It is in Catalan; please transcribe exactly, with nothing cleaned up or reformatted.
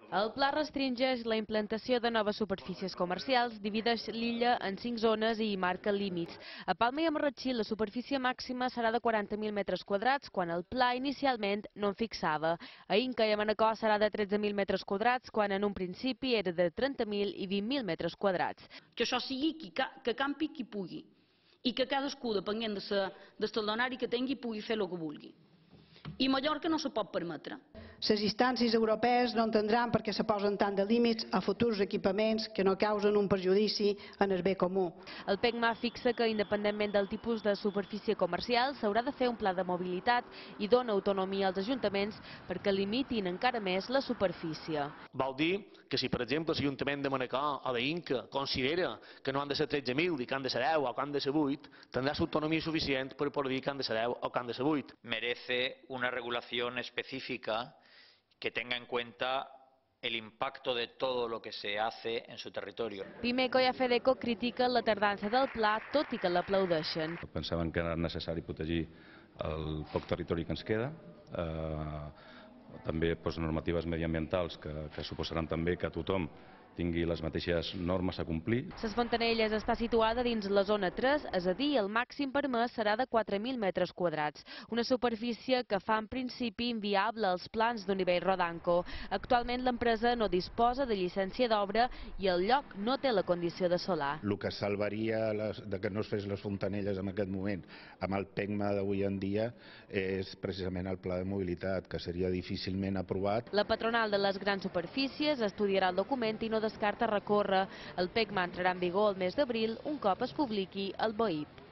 El pla restringeix la implantació de noves superfícies comercials, divideix l'illa en cinc zones i marca límits. A Palma i a Marratxí la superfície màxima serà de quaranta mil metres quadrats, quan el pla inicialment no en fixava. A Inca i a Manacor serà de tretze mil metres quadrats, quan en un principi era de trenta mil i vint mil metres quadrats. Que això sigui qui, que campi qui pugui i que cadascú, depenent del talonari que tingui, pugui fer el que vulgui. I Mallorca no se pot permetre. Les instàncies europees no entendran perquè se posen tant de límits a futurs equipaments que no causen un perjudici en el bé comú. El PECMA fixa que, independentment del tipus de superfície comercial, s'haurà de fer un pla de mobilitat i dona autonomia als ajuntaments perquè limitin encara més la superfície. Vol dir que si, per exemple, l'Ajuntament de Manacor o d'Inca considera que no han de ser tretze mil i que han de ser deu o que han de ser vuit, tindrà l'autonomia suficient per poder dir que han de ser deu o que han de ser vuit. Merece una regulación específica que tenga en cuenta el impacto de todo lo que se hace en su territorio. Pimeco i Afedeco critiquen la tardança del pla, tot i que l'aplaudeixen. Pensaven que era necessari protegir el poc territori que ens queda, eh, també doncs, normatives mediambientals que, que suposaran també que tothom tingui les mateixes normes a complir. Les Fontanelles està situada dins la zona tres, és a dir, el màxim permès serà de quatre mil metres quadrats, una superfície que fa en principi inviable els plans d'un nivell Rodanco. Actualment l'empresa no disposa de llicència d'obra i el lloc no té la condició de solar. El que salvaria les, de que no es fes les Fontanelles en aquest moment amb el PECMA d'avui en dia és precisament el pla de mobilitat, que seria difícilment aprovat. La patronal de les grans superfícies estudiarà el document i no descarta recórrer. El PECMA entrarà en vigor el mes d'abril, un cop es publiqui el B O I P.